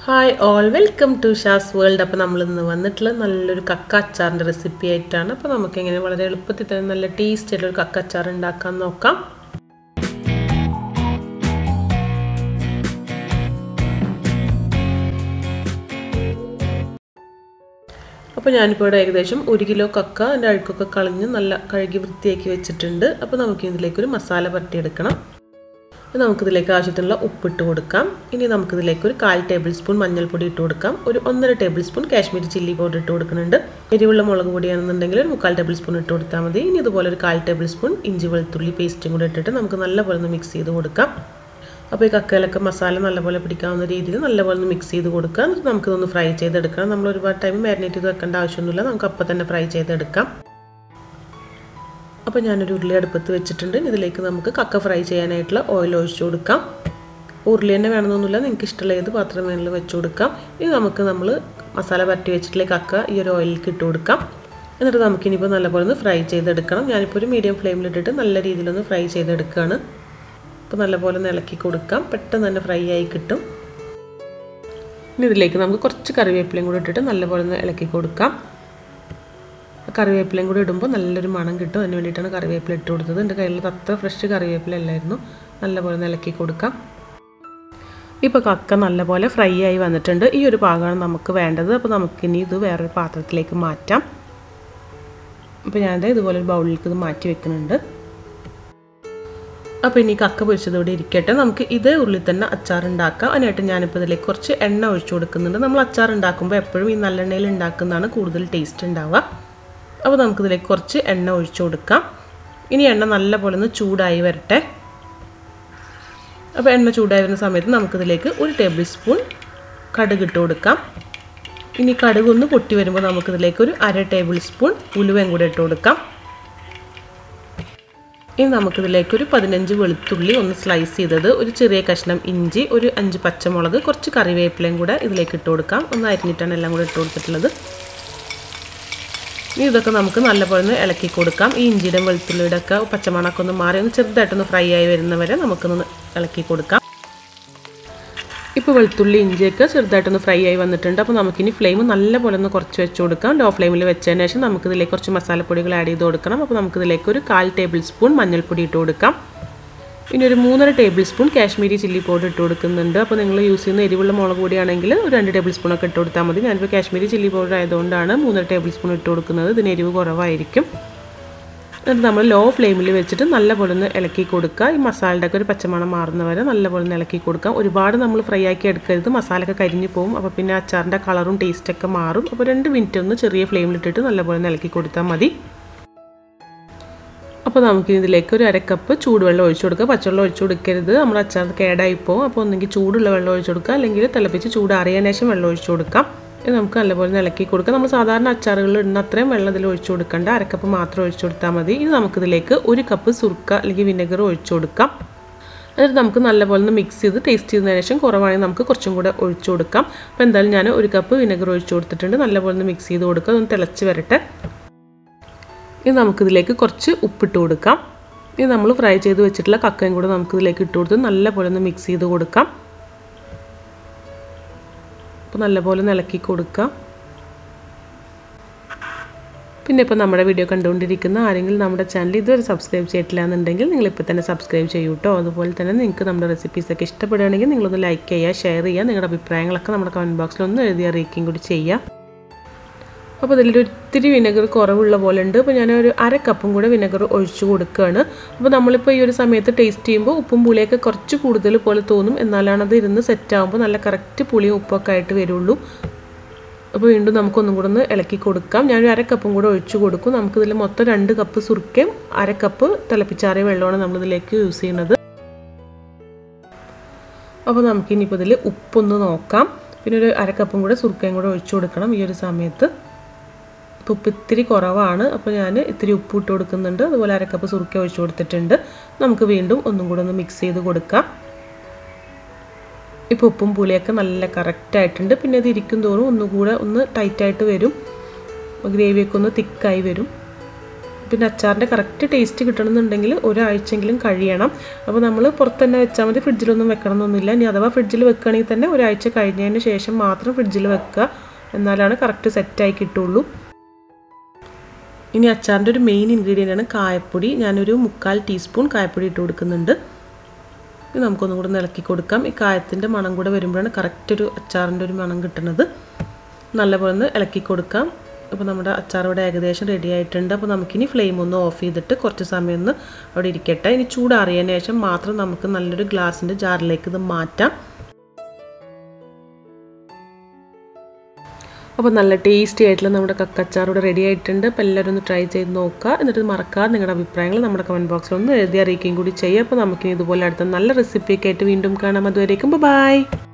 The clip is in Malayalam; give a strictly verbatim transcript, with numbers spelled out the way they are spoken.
Hi all, welcome to SHASS WORLD. അപ്പോൾ നമ്മൾ ഇന്ന് വന്നിട്ടുള്ള നല്ലൊരു കക്ക അച്ചാറിന്റെ റെസിപ്പി ആയിട്ടാണ്. അപ്പോൾ നമുക്ക് എങ്ങനെ വളരെ എളുപ്പത്തിൽ തന്നെ നല്ല ടേസ്റ്റി ആയിട്ടുള്ള കക്ക അച്ചാർ ഉണ്ടാക്കാൻ നോക്കാം. അപ്പോൾ ഞാൻ ഇപ്പോൾ ഏകദേശം ഒരു കിലോ കക്ക അതിന്റെ അഴുക്കൊക്കെ കളഞ്ഞ് നല്ല കഴുകി വൃത്തിയാക്കി വെച്ചിട്ടുണ്ട്. അപ്പോൾ നമുക്ക് ഇതിലേക്ക് ഒരു മസാല പരട്ടി എടുക്കണം. നമുക്ക് ഇതിലേക്ക് ആവശ്യത്തിനുള്ള ഉപ്പിട്ട് കൊടുക്കാം. ഇനി നമുക്ക് ഇതിലേക്ക് ഒരു കാൽ ടേബിൾ സ്പൂൺ മഞ്ഞൾപ്പൊടി ഇട്ട് കൊടുക്കാം. ഒരു ഒന്നര tablespoon Kashmiri chilli powder ഇട്ട് കൊടുക്കുന്നുണ്ട്. എരിവുള്ള മുളക് പൊടിയാണെന്നുണ്ടെങ്കിൽ ഒരു മുക്കാൽ ടേബിൾ സ്പൂൺ ഇട്ട് കൊടുത്താൽ മതി. ഇനി ഇതുപോലെ ഒരു കാൽ ടേബിൾ സ്പൂൺ ഇഞ്ചി വെളുത്തുള്ളി പേസ്റ്റും കൂടെ ഇട്ടിട്ട് നമുക്ക് നല്ലപോലെ ഒന്ന് മിക്സ് ചെയ്ത് കൊടുക്കാം. അപ്പോൾ ഈ കക്കയിലൊക്കെ മസാല നല്ലപോലെ പിടിക്കാവുന്ന രീതിയിൽ നല്ലപോലെ ഒന്ന് മിക്സ് ചെയ്ത് കൊടുക്കാം. എന്നിട്ട് നമുക്കിതൊന്ന് ഫ്രൈ ചെയ്തെടുക്കാം. നമ്മൾ ഒരുപാട് ടൈം മാരിനേറ്റ് ചെയ്ത് വെക്കേണ്ട ആവശ്യമൊന്നുമില്ല, നമുക്ക് അപ്പം തന്നെ ഫ്രൈ ചെയ്തെടുക്കാം. അപ്പോൾ ഞാനൊരു ഉരുളി അടുപ്പത്ത് വെച്ചിട്ടുണ്ട്. ഇതിലേക്ക് നമുക്ക് കക്ക ഫ്രൈ ചെയ്യാനായിട്ടുള്ള ഓയിൽ ഒഴിച്ചു കൊടുക്കാം. ഉരുളി തന്നെ വേണമെന്നൊന്നുമില്ല, നിങ്ങൾക്ക് ഇഷ്ടമുള്ള ഏത് പാത്രം വേണമെങ്കിലും വെച്ച് കൊടുക്കാം. ഇനി നമുക്ക് നമ്മൾ മസാല പരട്ടി വെച്ചിട്ടുള്ള കക്ക ഈ ഒരു ഓയിലിലേക്ക് ഇട്ട് കൊടുക്കാം. എന്നിട്ട് നമുക്കിനിപ്പോൾ നല്ലപോലെ ഒന്ന് ഫ്രൈ ചെയ്തെടുക്കണം. ഞാനിപ്പോൾ ഒരു മീഡിയം ഫ്ലെയിമിലിട്ടിട്ട് നല്ല രീതിയിലൊന്ന് ഫ്രൈ ചെയ്തെടുക്കുകയാണ്. അപ്പോൾ നല്ലപോലെ ഒന്ന് ഇളക്കി കൊടുക്കാം, പെട്ടെന്ന് തന്നെ ഫ്രൈ ആയി കിട്ടും. ഇനി ഇതിലേക്ക് നമുക്ക് കുറച്ച് കറിവേപ്പിലയും കൂടി ഇട്ടിട്ട് നല്ലപോലെ ഒന്ന് ഇളക്കി കൊടുക്കാം. കറിവേപ്പിലയും കൂടി ഇടുമ്പോൾ നല്ലൊരു മണം കിട്ടും, അതിന് വേണ്ടിയിട്ടാണ് കറിവേപ്പില ഇട്ട് കൊടുത്തത്. എൻ്റെ കയ്യിൽ അത്ര ഫ്രഷ് കറിവേപ്പില അല്ലായിരുന്നു. നല്ലപോലെ ഇളക്കി കൊടുക്കാം. ഇപ്പോൾ കക്ക നല്ലപോലെ ഫ്രൈ ആയി വന്നിട്ടുണ്ട്. ഈ ഒരു പാകമാണ് നമുക്ക് വേണ്ടത്. അപ്പോൾ നമുക്കിനി ഇത് വേറൊരു പാത്രത്തിലേക്ക് മാറ്റാം. അപ്പോൾ ഞാനത് ഇതുപോലെ ഒരു ബൗളിലേക്ക് ഇത് മാറ്റി വെക്കുന്നുണ്ട്. അപ്പോൾ ഇനി കക്ക പൊരിച്ചതോടെ ഇരിക്കട്ടെ. നമുക്ക് ഇതേ ഉള്ളിൽ തന്നെ അച്ചാർ ഉണ്ടാക്കാം. അതിനായിട്ട് ഞാനിപ്പോൾ ഇതിലേക്ക് കുറച്ച് എണ്ണ ഒഴിച്ചു കൊടുക്കുന്നുണ്ട്. നമ്മൾ അച്ചാർ ഉണ്ടാക്കുമ്പോൾ എപ്പോഴും ഈ നല്ലെണ്ണയിൽ ഉണ്ടാക്കുന്നതാണ് കൂടുതൽ ടേസ്റ്റ് ഉണ്ടാവുക. അപ്പോൾ നമുക്കിതിലേക്ക് കുറച്ച് എണ്ണ ഒഴിച്ചു കൊടുക്കാം. ഇനി എണ്ണ നല്ലപോലെ ഒന്ന് ചൂടായി വരട്ടെ. അപ്പോൾ എണ്ണ ചൂടായി വരുന്ന സമയത്ത് നമുക്കിതിലേക്ക് ഒരു ടേബിൾ സ്പൂൺ കടുക് ഇട്ട് കൊടുക്കാം. ഇനി കടുക് ഒന്ന് പൊട്ടി വരുമ്പോൾ നമുക്കിതിലേക്ക് ഒരു അര ടേബിൾ സ്പൂൺ ഉലുവയും കൂടെ ഇട്ട് കൊടുക്കാം. ഇനി നമുക്കിതിലേക്ക് ഒരു പതിനഞ്ച് വെളുത്തുള്ളി ഒന്ന് സ്ലൈസ് ചെയ്തത്, ഒരു ചെറിയ കഷ്ണം ഇഞ്ചി, ഒരു അഞ്ച് പച്ചമുളക്, കുറച്ച് കറിവേപ്പിലയും കൂടെ ഇതിലേക്ക് ഇട്ട് കൊടുക്കാം. ഒന്ന് അരിഞ്ഞിട്ടാണ് എല്ലാം കൂടെ ഇട്ട് കൊടുത്തിട്ടുള്ളത്. ഇനി ഇതൊക്കെ നമുക്ക് നല്ലപോലെ ഒന്ന് ഇളക്കി കൊടുക്കാം. ഈ ഇഞ്ചിയുടെ വെളുത്തുള്ളിയുടെ ഒക്കെ പച്ചമണമൊക്കെ ഒന്ന് മാറി ഒന്ന് ചെറുതായിട്ടൊന്ന് ഫ്രൈ ആയി വരുന്നവരെ നമുക്കൊന്ന് ഇളക്കി കൊടുക്കാം. ഇപ്പോൾ വെളുത്തുള്ളി ഇഞ്ചിയൊക്കെ ചെറുതായിട്ടൊന്ന് ഫ്രൈ ആയി വന്നിട്ടുണ്ട്. അപ്പോൾ നമുക്കിനി ഫ്ലെയിം നല്ലപോലെ ഒന്ന് കുറച്ച് വെച്ച് കൊടുക്കാം. ലോ ഫ്ലെയിമിൽ വെച്ചതിന് ശേഷം നമുക്കിതിലേക്ക് കുറച്ച് മസാലപ്പൊടികൾ ആഡ് ചെയ്ത് കൊടുക്കണം. അപ്പോൾ നമുക്കിതിലേക്ക് ഒരു കാൽ ടേബിൾ സ്പൂൺ മഞ്ഞൾപ്പൊടി ഇട്ട് കൊടുക്കാം. ഇനി ഒരു മൂന്നര tablespoon Kashmiri chilli powder ഇട്ട് കൊടുക്കുന്നുണ്ട്. അപ്പോൾ നിങ്ങൾ യൂസ് ചെയ്യുന്ന എരിവുള്ള മുളക് പൊടിയാണെങ്കിൽ ഒരു രണ്ട് ടേബിൾ സ്പൂണൊക്കെ ഇട്ട് കൊടുത്താൽ മതി. ഞാനിപ്പോൾ കാശ്മീരി ചില്ലി പൗഡർ ആയതുകൊണ്ടാണ് മൂന്നര ടേബിൾ സ്പൂൺ ഇട്ട് കൊടുക്കുന്നത്. ഇതിന് എരിവ് കുറവായിരിക്കും. എന്നിട്ട് നമ്മൾ ലോ ഫ്ലെയിമിൽ വെച്ചിട്ട് നല്ലപോലെ ഒന്ന് ഇളക്കി കൊടുക്കുക. ഈ മസാലയുടെ ഒക്കെ ഒരു പച്ചമണം മാറുന്നവരെ നല്ലപോലെ ഒന്ന് ഇളക്കി കൊടുക്കാം. ഒരുപാട് നമ്മൾ ഫ്രൈ ആക്കി എടുക്കരുത്, മസാലയൊക്കെ കരിഞ്ഞു പോകും. അപ്പോൾ പിന്നെ അച്ചാറിൻ്റെ കളറും ടേസ്റ്റൊക്കെ മാറും. അപ്പോൾ രണ്ട് മിനിറ്റ് ഒന്ന് ചെറിയ ഫ്ലെയിമിലിട്ടിട്ട് നല്ലപോലെ ഒന്ന് ഇളക്കി കൊടുത്താൽ മതി. അപ്പോൾ നമുക്ക് ഇതിലേക്ക് ഒരു അരക്കപ്പ് ചൂടുവെള്ളം ഒഴിച്ചു കൊടുക്കുക. പച്ചവെള്ളം ഒഴിച്ചു കൊടുക്കരുത്, നമ്മുടെ അച്ചാർ കേടായി പോകും. അപ്പോൾ ഒന്നെങ്കിൽ ചൂടുള്ള വെള്ളം ഒഴിച്ചു കൊടുക്കുക, അല്ലെങ്കിൽ തിളപ്പിച്ച് ചൂടാറിയതിന് ശേഷം വെള്ളം ഒഴിച്ചു കൊടുക്കാം. ഇത് നമുക്ക് നല്ലപോലെ ഇളക്കി കൊടുക്കാം. നമ്മൾ സാധാരണ അച്ചാറുകളിൽ ഇടുന്ന അത്രയും വെള്ളം ഇതിൽ ഒഴിച്ചു കൊടുക്കേണ്ട, അരക്കപ്പ് മാത്രം ഒഴിച്ചു കൊടുത്താൽ മതി. ഇനി നമുക്കിതിലേക്ക് ഒരു കപ്പ് സുർക്ക അല്ലെങ്കിൽ വിനെഗർ ഒഴിച്ചു കൊടുക്കാം. എന്നിട്ട് നമുക്ക് നല്ലപോലെ ഒന്ന് മിക്സ് ചെയ്ത് ടേസ്റ്റ് ചെയ്തതിന് ശേഷം കുറവാണെങ്കിൽ നമുക്ക് കുറച്ചും കൂടെ ഒഴിച്ചു കൊടുക്കാം. അപ്പോൾ എന്തായാലും ഞാൻ ഒരു കപ്പ് വിനെഗർ ഒഴിച്ചു കൊടുത്തിട്ടുണ്ട്. നല്ലപോലെ ഒന്ന് മിക്സ് ചെയ്ത് കൊടുക്കുക, ഒന്ന് തിളച്ച് വരട്ടെ. ഇനി നമുക്കിതിലേക്ക് കുറച്ച് ഉപ്പിട്ട് കൊടുക്കാം. ഇനി നമ്മൾ ഫ്രൈ ചെയ്ത് വെച്ചിട്ടുള്ള കക്കയും കൂടെ നമുക്കിതിലേക്ക് ഇട്ട് കൊടുത്ത് നല്ലപോലെ ഒന്ന് മിക്സ് ചെയ്ത് കൊടുക്കാം. അപ്പോൾ നല്ലപോലെ ഒന്ന് ഇളക്കി കൊടുക്കാം. പിന്നെ ഇപ്പോൾ നമ്മുടെ വീഡിയോ കണ്ടുകൊണ്ടിരിക്കുന്ന ആരെങ്കിലും നമ്മുടെ ചാനൽ ഇതുവരെ സബ്സ്ക്രൈബ് ചെയ്തിട്ടില്ല എന്നുണ്ടെങ്കിൽ നിങ്ങളിപ്പോൾ തന്നെ സബ്സ്ക്രൈബ് ചെയ്യൂ കേട്ടോ. അതുപോലെ തന്നെ നിങ്ങൾക്ക് നമ്മുടെ റെസിപ്പീസൊക്കെ ഇഷ്ടപ്പെടുകയാണെങ്കിൽ നിങ്ങളൊന്ന് ലൈക്ക് ചെയ്യുക, ഷെയർ ചെയ്യുക, നിങ്ങളുടെ അഭിപ്രായങ്ങളൊക്കെ നമ്മുടെ കമൻറ്റ് ബോക്സിൽ ഒന്ന് എഴുതി അറിയിക്കുകയും കൂടി ചെയ്യുക. അപ്പോൾ ഇതിലൊരു ഒത്തിരി വിനെഗർ കുറവുള്ള പോലെ ഉണ്ട്. അപ്പോൾ ഞാനൊരു അര കപ്പും കൂടെ വിനെഗർ ഒഴിച്ചു കൊടുക്കുകയാണ്. അപ്പോൾ നമ്മളിപ്പോൾ ഈ ഒരു സമയത്ത് ടേസ്റ്റ് ചെയ്യുമ്പോൾ ഉപ്പും പുളിയൊക്കെ കുറച്ച് കൂടുതൽ പോലെ തോന്നും, എന്നാലാണ് അത് ഇരുന്ന് സെറ്റ് ആകുമ്പോൾ നല്ല കറക്റ്റ് പുളിയും ഉപ്പൊക്കെ ആയിട്ട് വരുള്ളൂ. അപ്പോൾ വീണ്ടും നമുക്കൊന്നും കൂടെ ഒന്ന് ഇളക്കി കൊടുക്കാം. ഞാനൊരു അര കപ്പും കൂടെ ഒഴിച്ചു കൊടുക്കും. നമുക്കിതിൽ മൊത്തം രണ്ട് കപ്പ് സുർക്കയും അര കപ്പ് തിളപ്പിച്ചാറിയ വെള്ളമാണ് നമ്മളിതിലേക്ക് യൂസ് ചെയ്യുന്നത്. അപ്പോൾ നമുക്കിനിപ്പോൾ ഇതിൽ ഉപ്പൊന്ന് നോക്കാം. പിന്നെ ഒരു അര കപ്പും കൂടെ സുർക്കയും കൂടെ ഒഴിച്ചു കൊടുക്കണം ഈ ഒരു സമയത്ത്. ഇപ്പോൾ ഉപ്പ് ഇത്തിരി കുറവാണ്, അപ്പോൾ ഞാൻ ഇത്തിരി ഉപ്പ് ഇട്ട് കൊടുക്കുന്നുണ്ട്. അതുപോലെ അരക്കപ്പ് സുർക്ക ഒഴിച്ചു കൊടുത്തിട്ടുണ്ട്. നമുക്ക് വീണ്ടും ഒന്നും കൂടെ ഒന്ന് മിക്സ് ചെയ്ത് കൊടുക്കാം. ഇപ്പോൾ ഉപ്പും പുളിയൊക്കെ നല്ല കറക്റ്റായിട്ടുണ്ട്. പിന്നെ ഇത് ഇരിക്കും തോറും ഒന്നുകൂടെ ഒന്ന് ടൈറ്റായിട്ട് വരും, ഗ്രേവിയൊക്കെ ഒന്ന് തിക്കായി വരും. പിന്നെ അച്ചാറിൻ്റെ കറക്റ്റ് ടേസ്റ്റ് കിട്ടണമെന്നുണ്ടെങ്കിൽ ഒരാഴ്ചയെങ്കിലും കഴിയണം. അപ്പോൾ നമ്മൾ പുറത്ത് തന്നെ വെച്ചാൽ മതി, ഫ്രിഡ്ജിലൊന്നും വെക്കണമെന്നൊന്നുമില്ല. ഇനി അഥവാ ഫ്രിഡ്ജിൽ വെക്കുകയാണെങ്കിൽ തന്നെ ഒരാഴ്ച കഴിഞ്ഞതിന് ശേഷം മാത്രം ഫ്രിഡ്ജിൽ വെക്കുക, എന്നാലാണ് കറക്റ്റ് സെറ്റായി കിട്ടുള്ളൂ. ഇനി അച്ചാറിൻ്റെ ഒരു മെയിൻ ഇൻഗ്രീഡിയൻ്റ് ആണ് കായപ്പൊടി. ഞാനൊരു മുക്കാൽ ടീസ്പൂൺ കായപ്പൊടി ഇട്ട് കൊടുക്കുന്നുണ്ട്. ഇത് നമുക്കൊന്നും കൂടെ ഇളക്കി കൊടുക്കാം. ഈ കായത്തിൻ്റെ മണം കൂടെ വരുമ്പോഴാണ് കറക്റ്റ് ഒരു അച്ചാറിൻ്റെ ഒരു മണം കിട്ടുന്നത്. നല്ലപോലെ ഒന്ന് ഇളക്കി കൊടുക്കാം. അപ്പോൾ നമ്മുടെ അച്ചാർ ഇവിടെ ഏകദേശം റെഡി ആയിട്ടുണ്ട്. അപ്പോൾ നമുക്കിനി ഫ്ലെയിം ഒന്ന് ഓഫ് ചെയ്തിട്ട് കുറച്ച് സമയം ഒന്ന് അവിടെ ഇരിക്കട്ടെ. ഇനി ചൂടാറിയതിന് ശേഷം മാത്രം നമുക്ക് നല്ലൊരു ഗ്ലാസിൻ്റെ ജാറിലേക്ക് ഇത് മാറ്റാം. അപ്പോൾ നല്ല ടേസ്റ്റി ആയിട്ടുള്ള നമ്മുടെ കക്കച്ചാർ ഇവിടെ റെഡി ആയിട്ടുണ്ട്. അപ്പോൾ എല്ലാവരും ഒന്ന് ട്രൈ ചെയ്ത് നോക്കുക. എന്നിട്ട് മറക്കാതെ നിങ്ങളുടെ അഭിപ്രായങ്ങൾ നമ്മുടെ കമൻറ്റ് ബോക്സിൽ ഒന്ന് എഴുതി അറിയിക്കുകയും കൂടി ചെയ്യുക. അപ്പോൾ നമുക്കിനി ഇതുപോലെ അടുത്ത നല്ല റെസിപ്പിയൊക്കെ ആയിട്ട് വീണ്ടും കാണാം. അതുവരേക്കും ബൈ.